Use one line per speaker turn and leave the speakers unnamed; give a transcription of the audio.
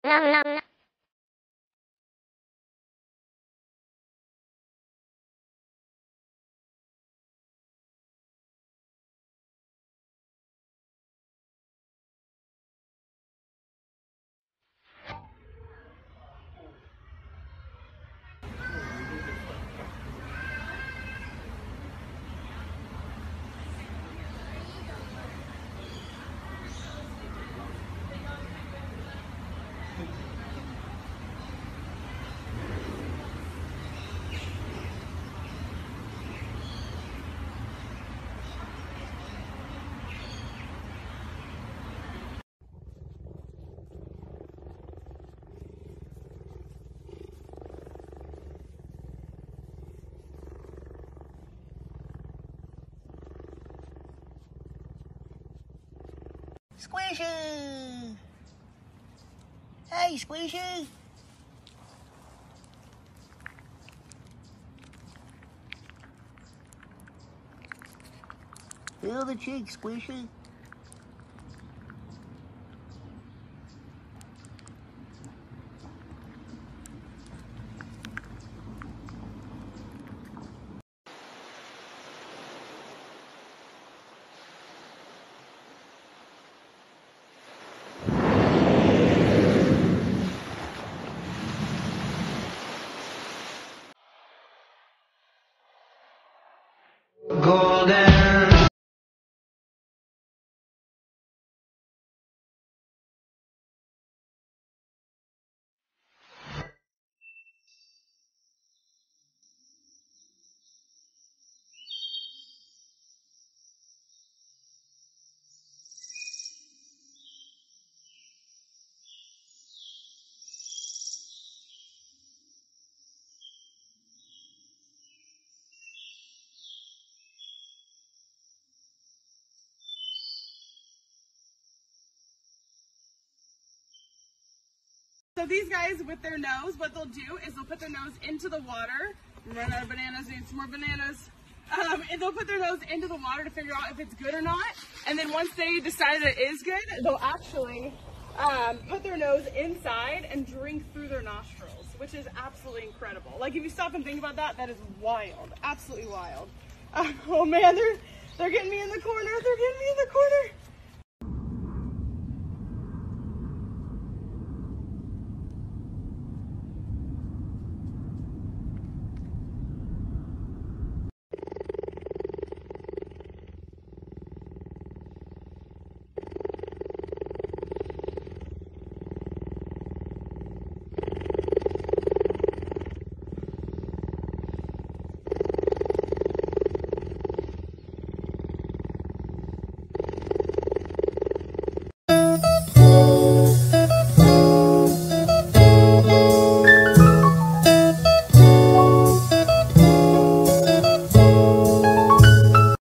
Squishy! Hey, Squishy! Feel the cheek, Squishy. Golden.
So these guys with their nose, what they'll do is they'll put their nose into the water. Run out of bananas, need some more bananas. And they'll put their nose into the water to figure out if it's good or not. And then once they decide that it is good, they'll actually put their nose inside and drink through their nostrils, which is absolutely incredible. Like if you stop and think about that, that is wild, absolutely wild. Oh man, they're getting me in the corner. They're getting me in the corner.